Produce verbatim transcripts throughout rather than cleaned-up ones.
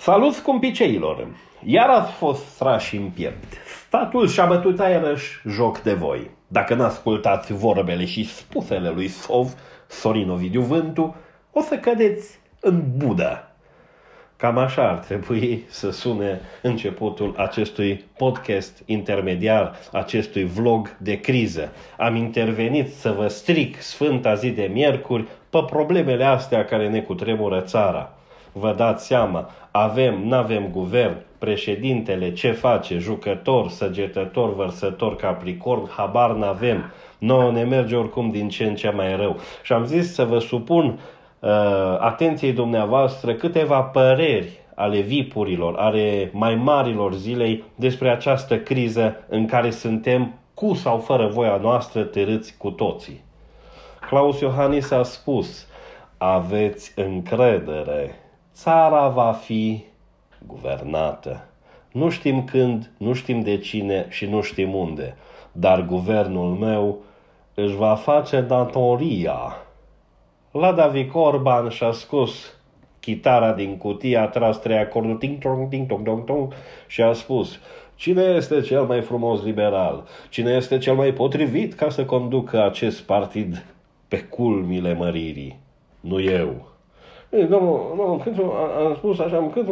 Salut, scumpiceilor! Iar ați fost trași în piept. Statul și-a bătut iarăși joc de voi. Dacă n-ascultați vorbele și spusele lui Sov, Sorin Ovidiu Vântu, o să cădeți în budă. Cam așa ar trebui să sune începutul acestui podcast intermediar, acestui vlog de criză. Am intervenit să vă stric sfânta zi de miercuri pe problemele astea care ne cutremură țara. Vă dați seama, avem, n-avem guvern, președintele ce face, jucător, săgetător, vărsător, capricorn, habar n-avem. Nouă ne merge oricum din ce în ce mai rău. Și am zis să vă supun uh, atenției dumneavoastră câteva păreri ale vipurilor, ale mai marilor zilei despre această criză în care suntem, cu sau fără voia noastră, târâți cu toții. Claus Iohannis a spus: aveți încredere. Țara va fi guvernată. Nu știm când, nu știm de cine și nu știm unde, dar guvernul meu își va face datoria. David Orban și-a scos chitara din cutie, a tras trei acorduri, ting-tong, ting-tong, tong-tong, și a spus: cine este cel mai frumos liberal? Cine este cel mai potrivit ca să conducă acest partid pe culmile măririi? Nu eu. Ei, domnul, domnul Câțu, am spus așa, Câțu,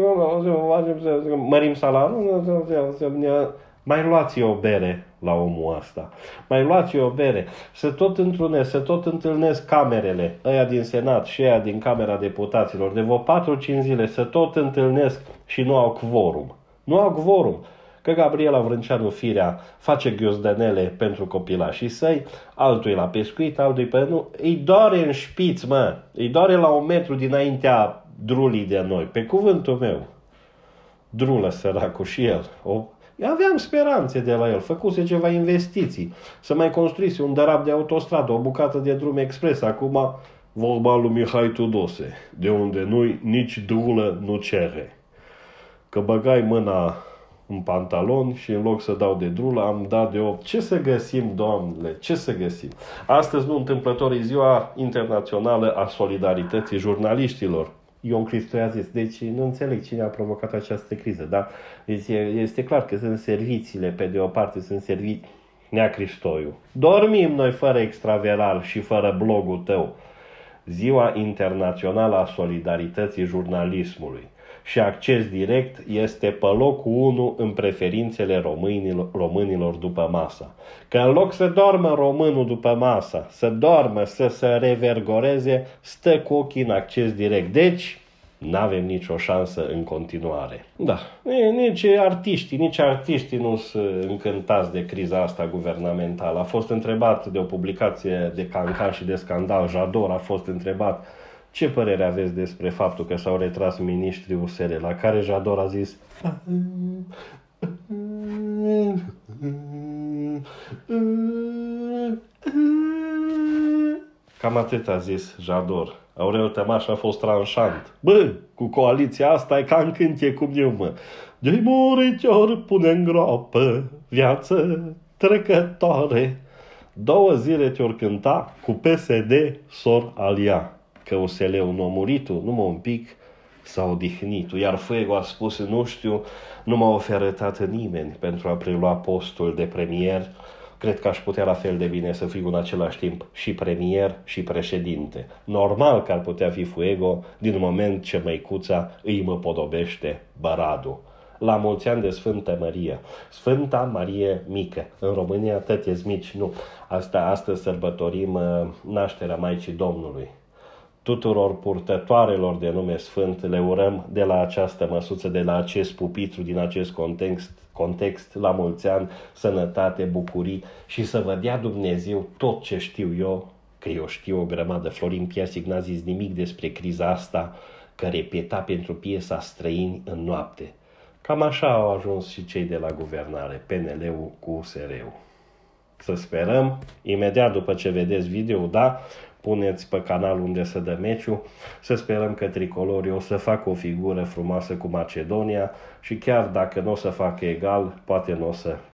mărim salarul, mai luați o bere la omul ăsta. Mai luați o bere. Să tot întrunesc, să tot întâlnesc camerele, ăia din Senat și ăia din Camera Deputaților, de vreo patru-cinci zile, să tot întâlnesc și nu au quorum. Nu au quorum. Că Gabriela Vrânceanu Firea face ghiozdănele pentru copilașii săi, altul e la pescuit, altul e pe nu. Îi doare în șpiț, mă. Îi doare la un metru dinaintea drulii de noi. Pe cuvântul meu. Drulă, săracul, și el. O... Aveam speranțe de la el. Făcuse ceva investiții. Să mai construise un dărap de autostradă, o bucată de drum expres. Acum vorba lui Mihai Tudose, de unde nu-i nici drulă nu cere. Că băgai mâna în pantalon și în loc să dau de drulă, am dat de opt. Ce să găsim, Doamne? Ce să găsim? Astăzi, nu întâmplător, e Ziua Internațională a Solidarității Jurnaliștilor. Ion Cristoiu a zis. Deci nu înțeleg cine a provocat această criză, da? Deci este clar că sunt serviciile, pe de o parte sunt servicii. Nea Cristoiu. Dormim noi fără extraveral și fără blogul tău. Ziua Internațională a Solidarității Jurnalismului. Și acces direct este pe locul unu în preferințele românilor, românilor după masa. Că în loc să doarmă românul după masa, să doarmă, să se revergoreze, stă cu ochii în acces direct. Deci, n-avem nicio șansă în continuare. Da, nici artiștii, nici artiștii nu sunt încântați de criza asta guvernamentală. A fost întrebat de o publicație de cancan și de scandal, Jador a fost întrebat: ce părere aveți despre faptul că s-au retras miniștrii U S R? La care Jador a zis: cam atât a zis Jador. Aurel Tămaș a fost tranșant: bă, cu coaliția asta e ca în cântie cum eu, mă. De multe ori pune în groapă viață trecătoare. Două zile te-or cânta, cu P S D s-or alia. Că U S L-ul nu a murit-o, numai un pic s-a odihnit-o. Iar Fuego a spus: nu știu, nu m-a ofertat nimeni pentru a prelua postul de premier. Cred că aș putea la fel de bine să fiu în același timp și premier și președinte. Normal că ar putea fi Fuego, din moment ce măicuța îi mă podobește băradul. La mulți ani de Sfântă Maria. Sfânta Marie Mică. În România tăteți mici, nu. Asta, astăzi sărbătorim nașterea Maicii Domnului. Tuturor purtătoarelor de nume sfânt le urăm de la această măsuță, de la acest pupitru, din acest context, context la mulți ani, sănătate, bucurii și să vă dea Dumnezeu tot ce știu eu, că eu știu o grămadă. Florin Piasic n-a zis nimic despre criza asta, că repeta pentru piesa Străini în noapte. Cam așa au ajuns și cei de la guvernare, P N L-ul cu U S R-ul. Să sperăm, imediat după ce vedeți video, da, puneți pe canal unde se dă meciul, să sperăm că tricolorii o să facă o figură frumoasă cu Macedonia și chiar dacă nu o să facă egal, poate nu o să